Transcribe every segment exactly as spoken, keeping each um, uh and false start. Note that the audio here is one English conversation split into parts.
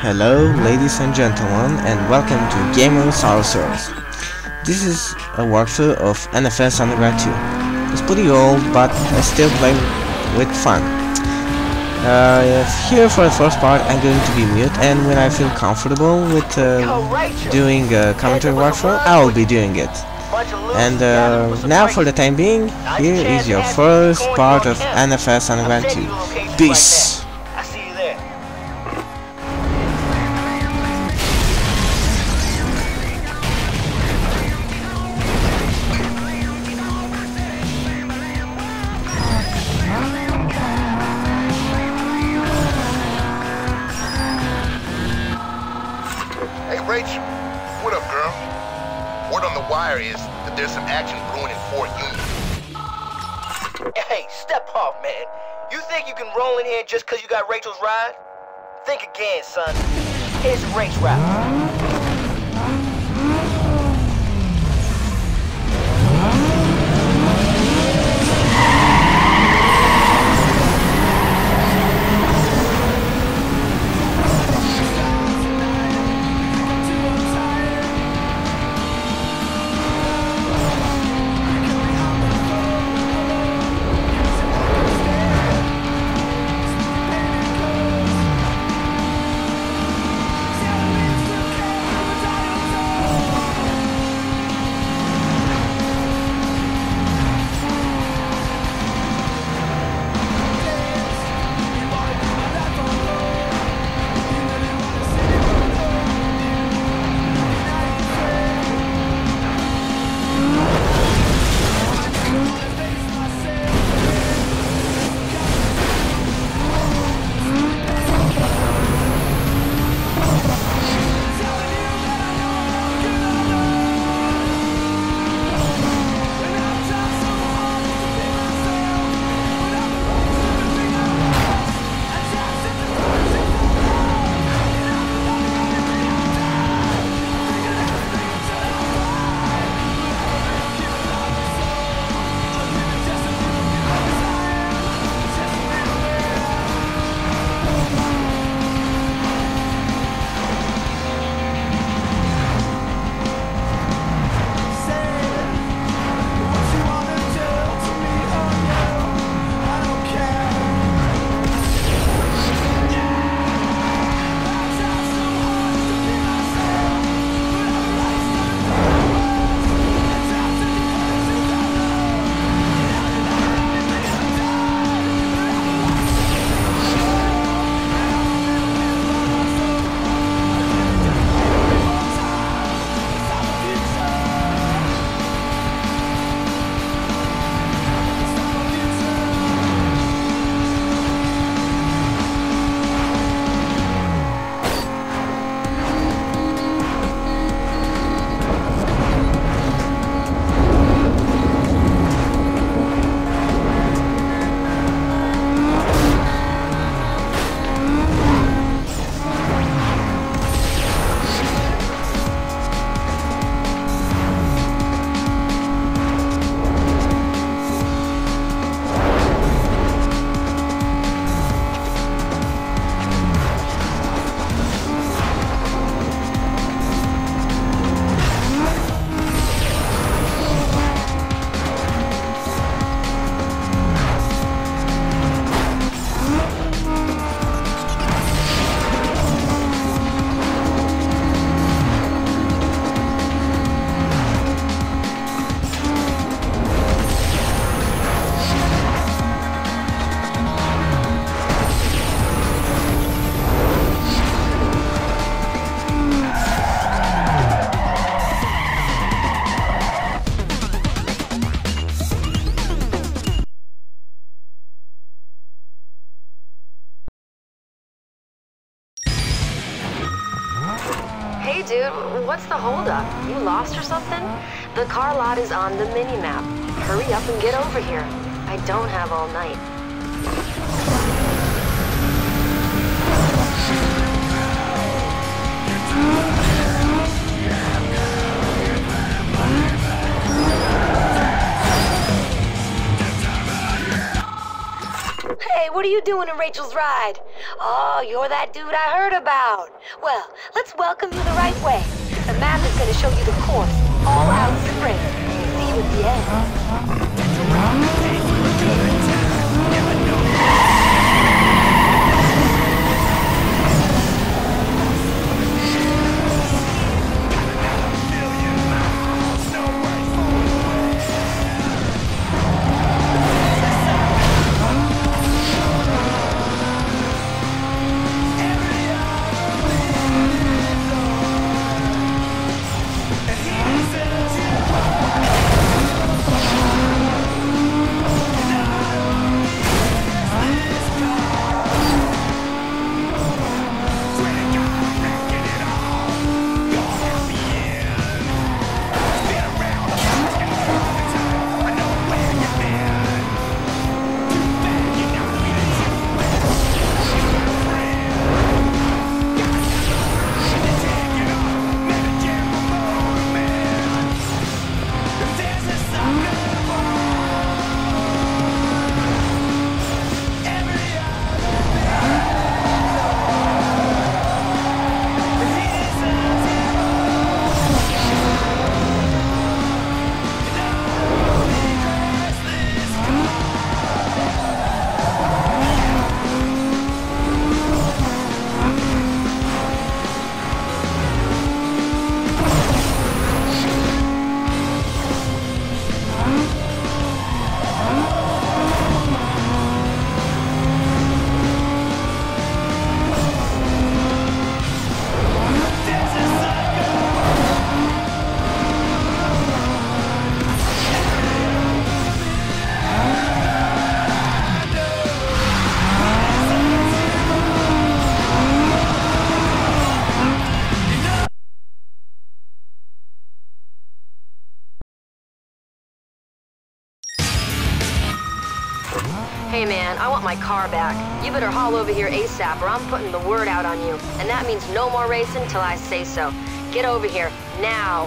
Hello, ladies and gentlemen, and welcome to GamersAreSirs. This is a walkthrough of N F S Underground two. It's pretty old, but I still play with fun. Uh, here for the first part, I'm going to be mute, and when I feel comfortable with uh, doing a commentary walkthrough, I will be doing it. And uh, now, for the time being, here is your first part of N F S Underground two. Peace! What up, girl? Word on the wire is that there's some action brewing in Fort Union. Hey, step off, man. You think you can roll in here just because you got Rachel's ride? Think again, son. Here's a race route. Hey dude, what's the holdup? You lost or something? The car lot is on the mini-map. Hurry up and get over here. I don't have all night. Hey, what what are you doing in Rachel's ride? Oh, you're that dude I heard about. Well, let's welcome you the right way. The map is going to show you the course, all out spring. See you at the end. Hey man, I want my car back. You better haul over here ASAP or I'm putting the word out on you. And that means no more racing till I say so. Get over here, now.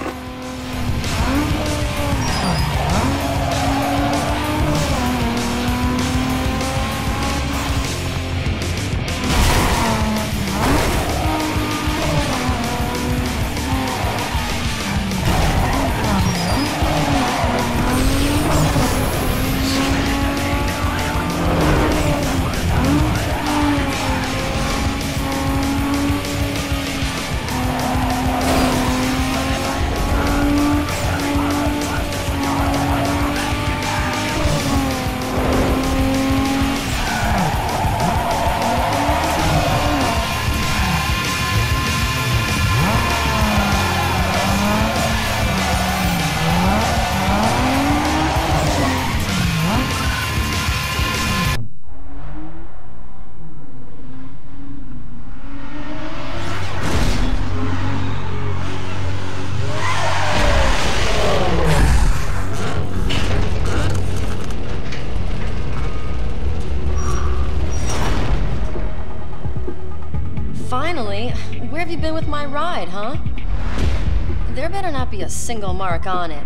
Finally, where have you been with my ride, huh? There better not be a single mark on it.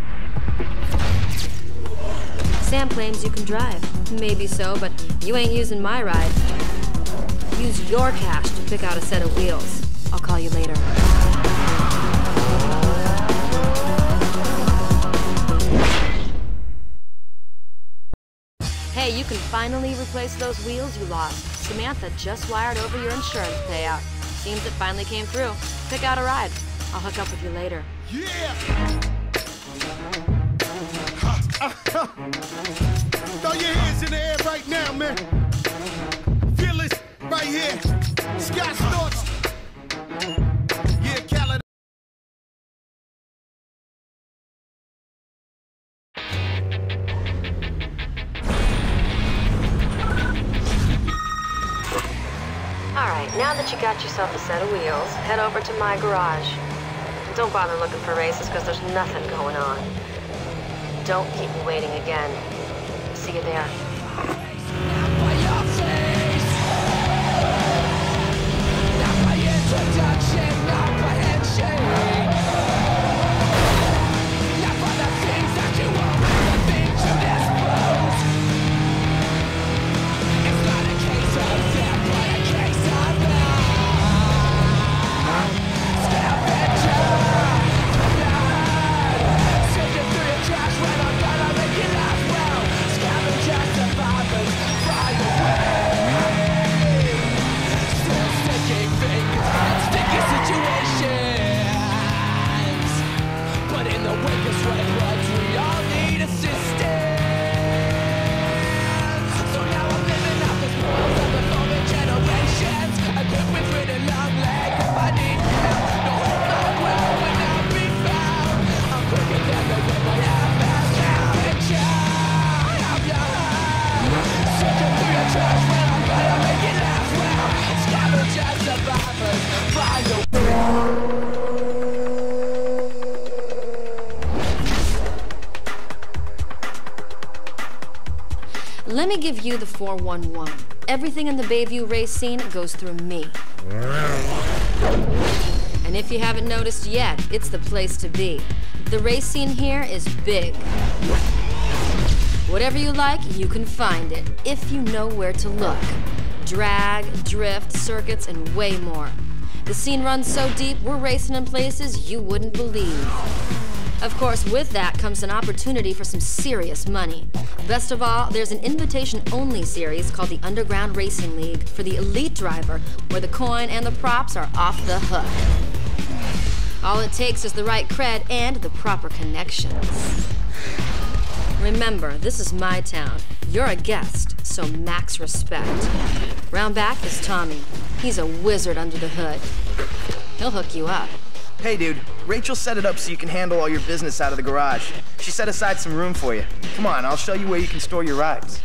Sam claims you can drive. Maybe so, but you ain't using my ride. Use your cash to pick out a set of wheels. I'll call you later. Hey, you can finally replace those wheels you lost. Samantha just wired over your insurance payout. Seems it finally came through. Pick out a ride. I'll hook up with you later. Yeah! Throw your hands in the air right now, man. Feel it right here. Sky Storks. Yeah, Cali. Alright, now that you got yourself a set of wheels, head over to my garage. Don't bother looking for races, because there's nothing going on. Don't keep me waiting again. See you there. It's not Let me give you the four one one. Everything in the Bayview race scene goes through me. And if you haven't noticed yet, it's the place to be. The race scene here is big. Whatever you like, you can find it, if you know where to look. Drag, drift, circuits, and way more. The scene runs so deep, we're racing in places you wouldn't believe. Of course, with that comes an opportunity for some serious money. Best of all, there's an invitation-only series called the Underground Racing League for the elite driver, where the coin and the props are off the hook. All it takes is the right cred and the proper connections. Remember, this is my town. You're a guest, so max respect. Round back is Tommy. He's a wizard under the hood. He'll hook you up. Hey dude, Rachel set it up so you can handle all your business out of the garage. She set aside some room for you. Come on, I'll show you where you can store your rides.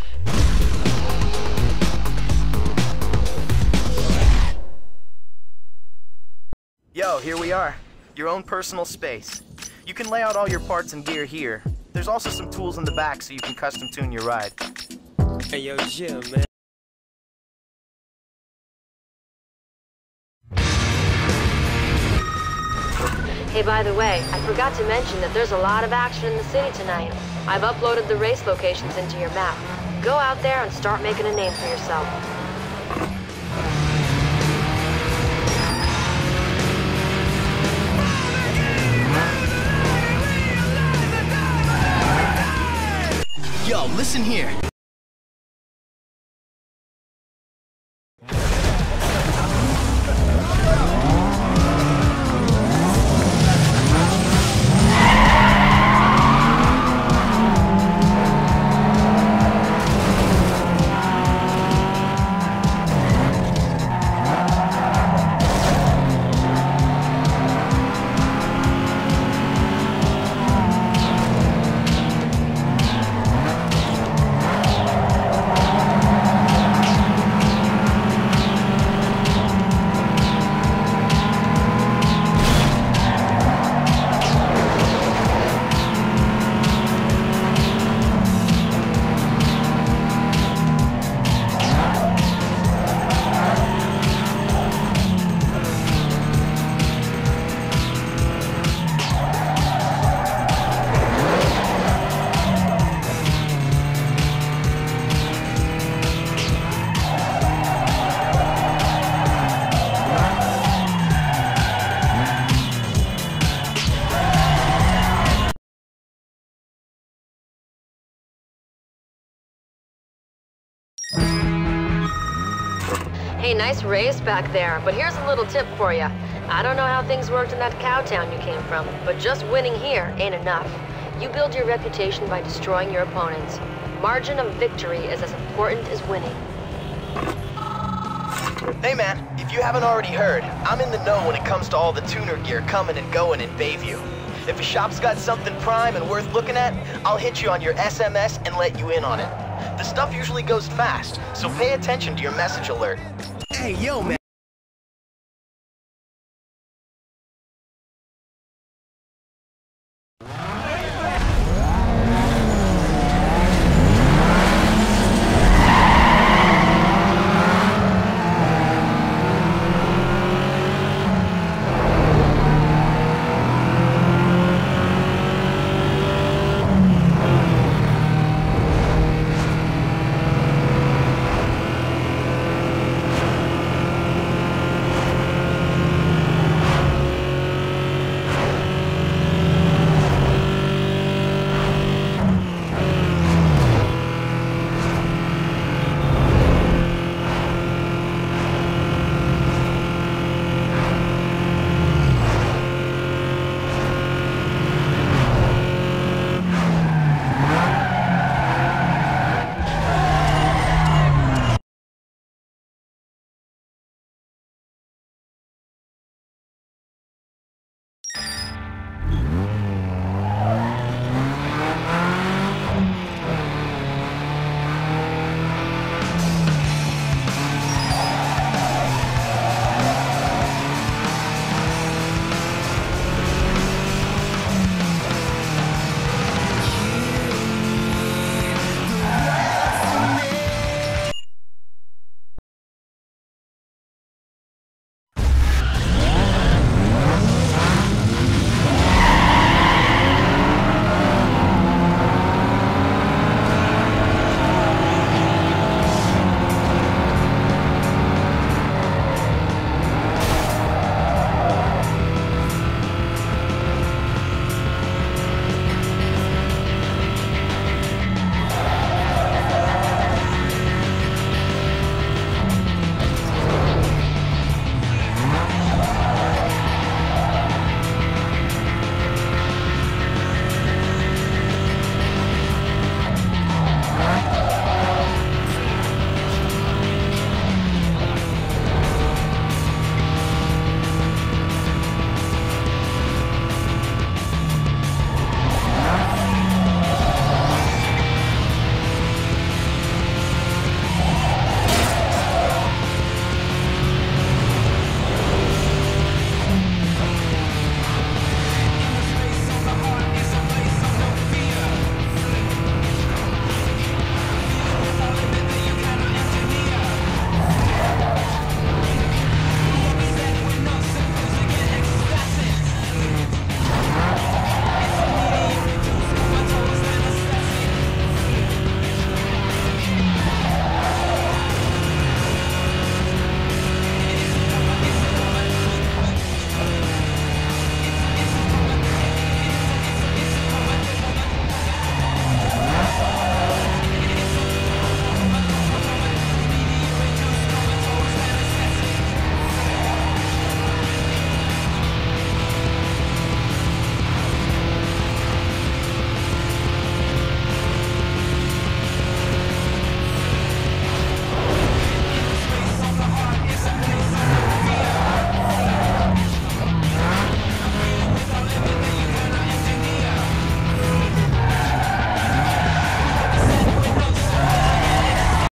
Yo, here we are. Your own personal space. You can lay out all your parts and gear here. There's also some tools in the back so you can custom tune your ride. Hey yo, Jim, man. Hey, by the way, I forgot to mention that there's a lot of action in the city tonight. I've uploaded the race locations into your map. Go out there and start making a name for yourself. Yo, listen here. Hey, nice race back there, but here's a little tip for you. I don't know how things worked in that cow town you came from, but just winning here ain't enough. You build your reputation by destroying your opponents. Margin of victory is as important as winning. Hey man, if you haven't already heard, I'm in the know when it comes to all the tuner gear coming and going in Bayview. If a shop's got something prime and worth looking at, I'll hit you on your S M S and let you in on it. The stuff usually goes fast, so pay attention to your message alert. Hey, yo, man.